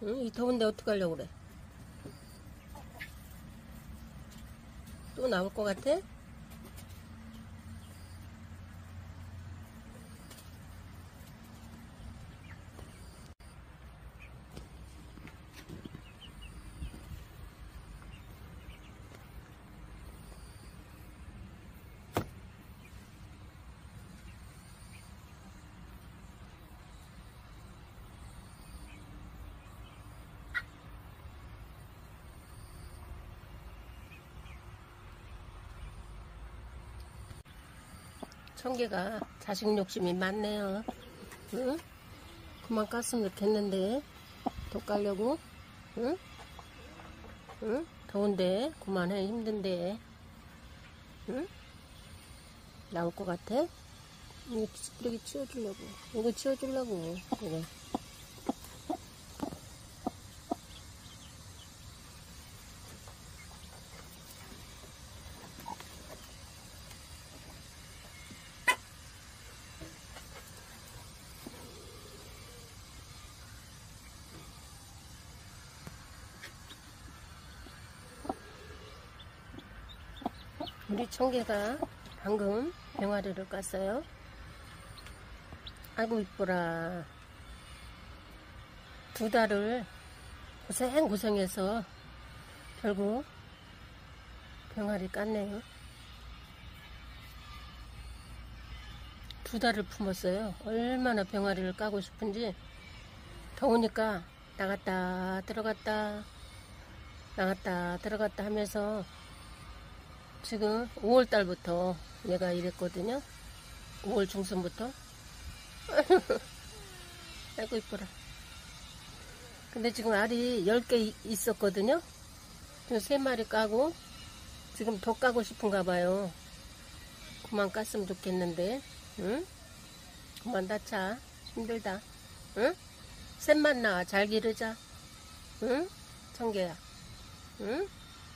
응? 이 더운데 어떡하려고 그래? 또 나올 것 같아? 청개가 자식 욕심이 많네요. 응? 그만 깠으면 좋겠는데 더 까려고? 응? 응? 더운데 그만해. 힘든데. 응? 나올 것 같아? 이거 쓰레기 치워주려고. 이거 치워주려고. 이거. 우리 청개가 방금 병아리를 깠어요. 아이고 이뻐라. 2달을 고생해서 결국 병아리 깠네요. 2달을 품었어요. 얼마나 병아리를 까고 싶은지. 더우니까 나갔다 들어갔다 나갔다 들어갔다 하면서 지금 5월달부터 얘가 이랬거든요. 5월 중순부터. 아이고 이뻐라. 근데 지금 알이 10개 있었거든요. 지금 3마리 까고 지금 더 까고 싶은가 봐요. 그만 깠으면 좋겠는데. 응? 그만 다차. 힘들다. 응? 셋만 나와. 잘 기르자. 응? 청개야. 응?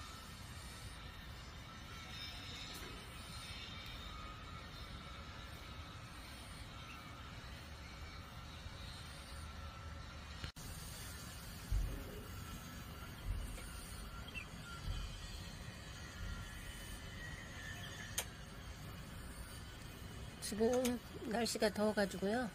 지금 날씨가 더워가지고요.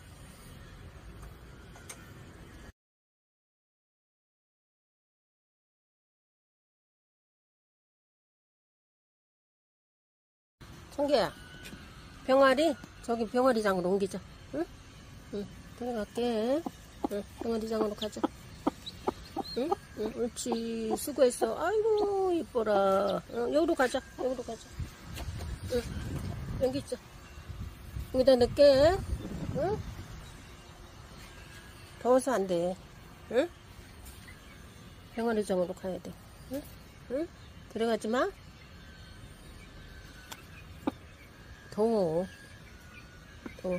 청개야, 병아리 저기 병아리장으로 옮기자. 응? 응, 들어갈게. 응, 병아리장으로 가자. 응? 응, 옳지. 수고했어. 아이고 이뻐라. 응, 여기로 가자. 여기로 가자. 응, 여기 있자. 여기다 넣을게. 응? 더워서 안 돼. 응? 병아리장으로 가야 돼. 응? 응? 들어가지 마. 더워. 더워.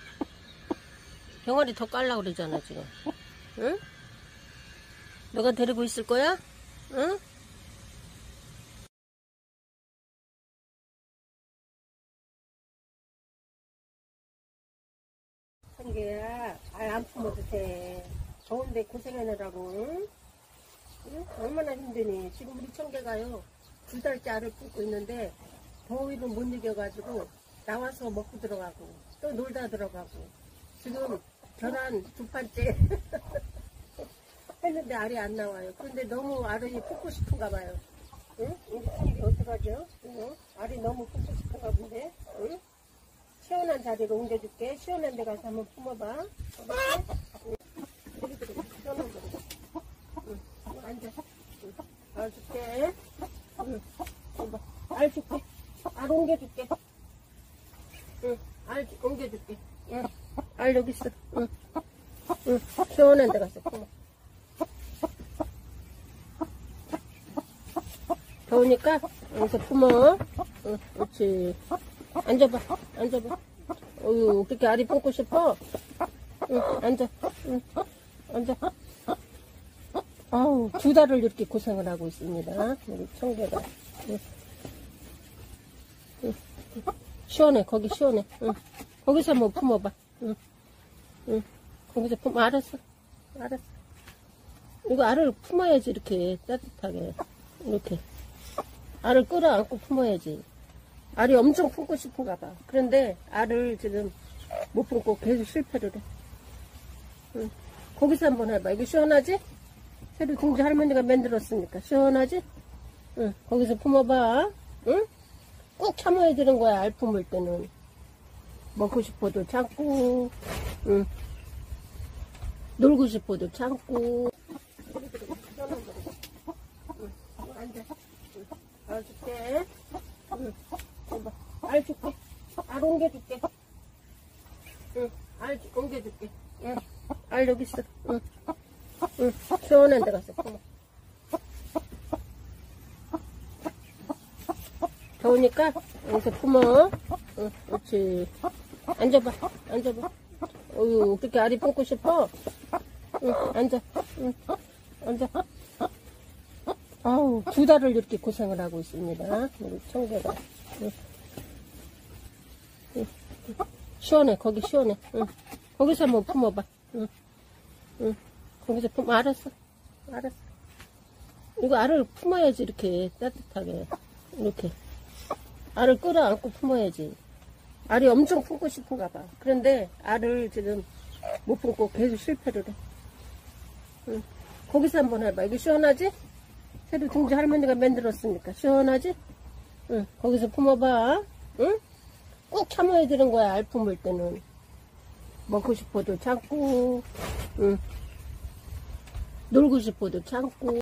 병아리 더 깔라고 그러잖아 지금. 응? 너가 데리고 있을 거야? 응? 청개야, 알 안 품어도 돼. 더운데 고생하느라고. 응? 응? 얼마나 힘드니. 지금 우리 청개가요 2달째 알을 품고 있는데 더위를 못 이겨가지고 나와서 먹고 들어가고 또 놀다 들어가고 지금 계란 2판째 했는데 알이 안 나와요. 그런데 너무 알이 품고 싶은가 봐요. 응? 우리 청개 어떡하죠? 응? 알이 너무 품고 싶은가 본데. 응? 시원한 자리로 옮겨줄게. 시원한 데 가서 한번 품어봐. 여기 들어가. 시원한 데로. 응. 앉아. 응. 알 줄게. 응. 이봐. 알 줄게. 알 옮겨줄게. 응. 알 옮겨줄게. 응. 알 여기 있어. 응. 응. 시원한 데 가서 품어. 더우니까 여기서 품어. 응. 그렇지. 앉아봐. 앉아봐. 어휴, 그렇게 알이 뽑고 싶어? 응, 앉아. 응, 앉아. 아우, 2달을 이렇게 고생을 하고 있습니다. 우리 청개가. 응. 응. 시원해, 거기 시원해. 응. 거기서 한번 품어봐. 응. 응. 거기서 품어. 알았어. 알았어. 이거 알을 품어야지, 이렇게 따뜻하게. 이렇게. 알을 끌어안고 품어야지. 알이 엄청 품고 싶은가 봐. 그런데 알을 지금 못 품고 계속 실패를 해. 응. 거기서 한번 해봐. 이거 시원하지? 새로 등지 할머니가 만들었으니까. 시원하지? 응. 거기서 품어봐. 응? 꼭 참아야 되는 거야, 알 품을 때는. 먹고 싶어도 참고, 응. 놀고 싶어도 참고. 응. 앉아. 응. 알 줄게. 응. 봐봐. 알 줄게. 알 옮겨줄게. 응. 알 옮겨줄게. 응. 알 여기 있어. 응. 응. 시원한 데 가서 품어. 더우니까 여기서 품어. 응. 그렇지. 앉아봐. 앉아봐. 어휴, 어떻게 알이 품고 싶어? 응. 앉아. 응. 앉아. 아우, 2달을 이렇게 고생을 하고 있습니다. 우리 청개가. 응. 응. 시원해. 거기 시원해. 응. 거기서 한번 품어봐. 응. 응. 거기서 품어. 알았어. 알았어. 이거 알을 품어야지, 이렇게 따뜻하게. 이렇게. 알을 끌어안고 품어야지. 알이 엄청 품고 싶은가 봐. 그런데 알을 지금 못 품고 계속 실패를 해. 응. 거기서 한번 해봐. 이거 시원하지? 새로 등지 할머니가 만들었으니까. 시원하지? 응. 거기서 품어봐. 응? 꼭 참아야 되는 거야, 알 품을 때는. 먹고 싶어도 참고, 응. 놀고 싶어도 참고.